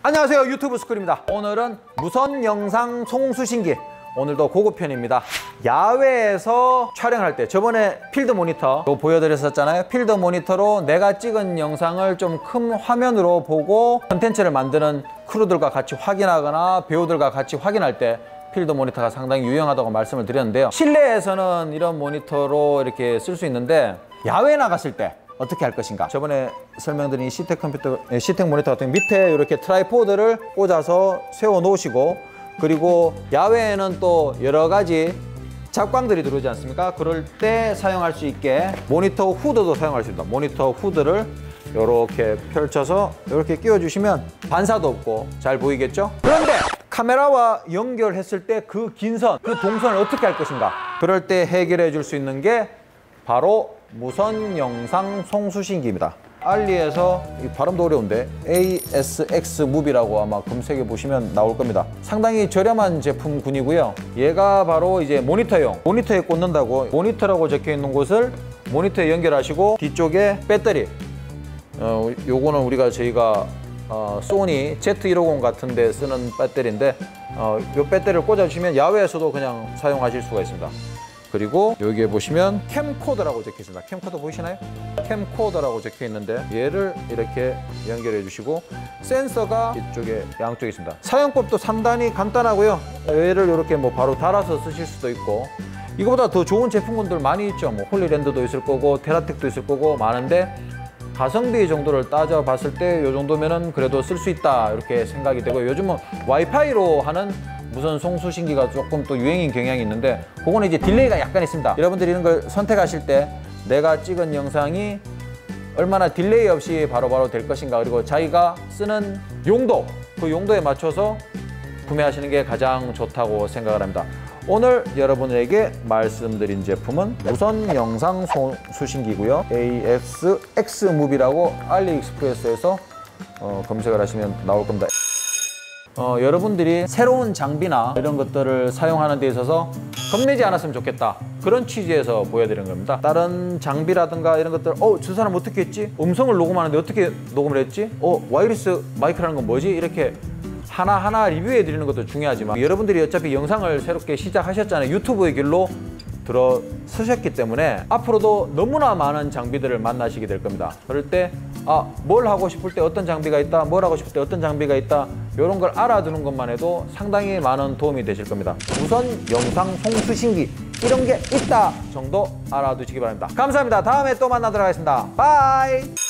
안녕하세요, 유튜브 스쿨입니다. 오늘은 무선 영상 송수신기, 오늘도 고급편입니다. 야외에서 촬영할 때 저번에 필드 모니터 보여드렸었잖아요. 필드 모니터로 내가 찍은 영상을 좀 큰 화면으로 보고 컨텐츠를 만드는 크루들과 같이 확인하거나 배우들과 같이 확인할 때 필드 모니터가 상당히 유용하다고 말씀을 드렸는데요. 실내에서는 이런 모니터로 이렇게 쓸 수 있는데 야외에 나갔을 때 어떻게 할 것인가? 저번에 설명드린 시텍 모니터 같은 밑에 이렇게 트라이포드를 꽂아서 세워 놓으시고, 그리고 야외에는 또 여러 가지 잡광들이 들어오지 않습니까? 그럴 때 사용할 수 있게 모니터 후드도 사용할 수 있습니다. 모니터 후드를 이렇게 펼쳐서 이렇게 끼워 주시면 반사도 없고 잘 보이겠죠? 그런데 카메라와 연결했을 때 그 긴 선, 그 동선을 어떻게 할 것인가? 그럴 때 해결해 줄 수 있는 게 바로 무선 영상 송수신기입니다. 알리에서, 이 발음도 어려운데 ASX 무비라고 아마 검색해 보시면 나올 겁니다. 상당히 저렴한 제품군이고요. 얘가 바로 이제 모니터용, 모니터에 꽂는다고, 모니터라고 적혀 있는 곳을 모니터에 연결하시고 뒤쪽에 배터리, 요거는 저희가 소니 Z150 같은 데 쓰는 배터리인데, 요 배터리를 꽂아주시면 야외에서도 그냥 사용하실 수가 있습니다. 그리고 여기에 보시면 캠코더라고 적혀 있습니다. 캠코더 보이시나요? 캠코더라고 적혀 있는데 얘를 이렇게 연결해 주시고, 센서가 이쪽에 양쪽에 있습니다. 사용법도 상당히 간단하고요. 얘를 이렇게 뭐 바로 달아서 쓰실 수도 있고, 이거보다 더 좋은 제품군들 많이 있죠. 뭐 홀리랜드도 있을 거고 테라텍도 있을 거고 많은데, 가성비 정도를 따져봤을 때 이 정도면은 그래도 쓸 수 있다 이렇게 생각이 되고, 요즘은 와이파이로 하는 무선 송수신기가 조금 또 유행인 경향이 있는데, 그거는 이제 딜레이가 약간 있습니다. 여러분들이 이런 걸 선택하실 때 내가 찍은 영상이 얼마나 딜레이 없이 바로바로 될 것인가, 그리고 자기가 쓰는 용도, 그 용도에 맞춰서 구매하시는 게 가장 좋다고 생각을 합니다. 오늘 여러분에게 말씀드린 제품은 무선 영상 송수신기고요. ASX 무비라고 알리익스프레스에서 검색을 하시면 나올 겁니다. 여러분들이 새로운 장비나 이런 것들을 사용하는 데 있어서 겁내지 않았으면 좋겠다, 그런 취지에서 보여드리는 겁니다. 다른 장비라든가 이런 것들, 저 사람 어떻게 했지? 음성을 녹음하는데 어떻게 녹음을 했지? 와이어리스 마이크라는 건 뭐지? 이렇게 하나하나 리뷰해 드리는 것도 중요하지만, 여러분들이 어차피 영상을 새롭게 시작하셨잖아요. 유튜브의 길로 들어 서셨기 때문에 앞으로도 너무나 많은 장비들을 만나시게 될 겁니다. 그럴 때 뭘 하고 싶을 때 어떤 장비가 있다, 뭘 하고 싶을 때 어떤 장비가 있다, 이런 걸 알아두는 것만 해도 상당히 많은 도움이 되실 겁니다. 우선 영상 송수신기 이런 게 있다 정도 알아두시기 바랍니다. 감사합니다. 다음에 또 만나도록 하겠습니다. 바이.